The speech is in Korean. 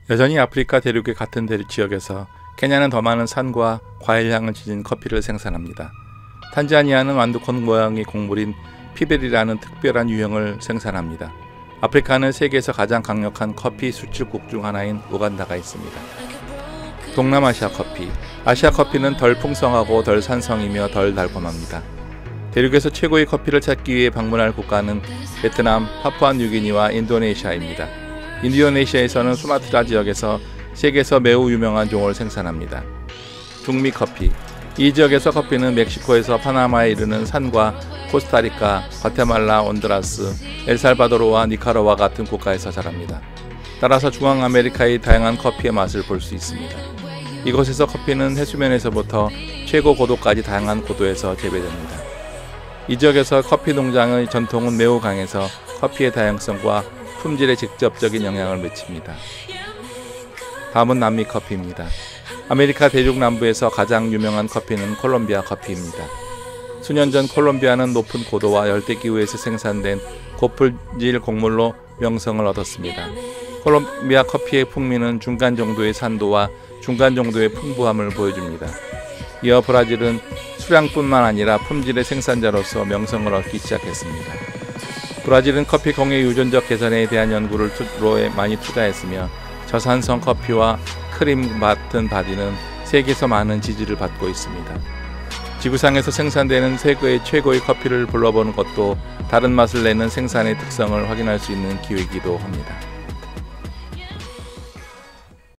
여전히 아프리카 대륙의 같은 대륙 지역에서 케냐는 더 많은 산과 과일향을 지닌 커피를 생산합니다. 탄자니아는 완두콩 모양의 곡물인 피베리라는 특별한 유형을 생산합니다. 아프리카는 세계에서 가장 강력한 커피 수출국 중 하나인 우간다가 있습니다. 동남아시아 커피. 아시아 커피는 덜 풍성하고 덜 산성이며 덜 달콤합니다. 대륙에서 최고의 커피를 찾기 위해 방문할 국가는 베트남, 파푸아뉴기니와 인도네시아입니다. 인도네시아에서는 수마트라 지역에서 세계에서 매우 유명한 종을 생산합니다. 중미 커피. 이 지역에서 커피는 멕시코에서 파나마에 이르는 산과 코스타리카, 과테말라, 온두라스, 엘살바도르와 니카라과 같은 국가에서 자랍니다. 따라서 중앙아메리카의 다양한 커피의 맛을 볼 수 있습니다. 이곳에서 커피는 해수면에서부터 최고 고도까지 다양한 고도에서 재배됩니다. 이 지역에서 커피 농장의 전통은 매우 강해서 커피의 다양성과 품질에 직접적인 영향을 미칩니다. 다음은 남미 커피입니다. 아메리카 대륙 남부에서 가장 유명한 커피는 콜롬비아 커피입니다. 수년 전 콜롬비아는 높은 고도와 열대기후에서 생산된 고품질 곡물로 명성을 얻었습니다. 콜롬비아 커피의 풍미는 중간 정도의 산도와 중간 정도의 풍부함을 보여줍니다. 이어 브라질은 수량뿐만 아니라 품질의 생산자로서 명성을 얻기 시작했습니다. 브라질은 커피 공해 유전적 개선에 대한 연구를 많이 투자했으며 저산성 커피와 크림 같은 바디는 세계에서 많은 지지를 받고 있습니다. 지구상에서 생산되는 세계의 최고의 커피를 불러보는 것도 다른 맛을 내는 생산의 특성을 확인할 수 있는 기회이기도 합니다.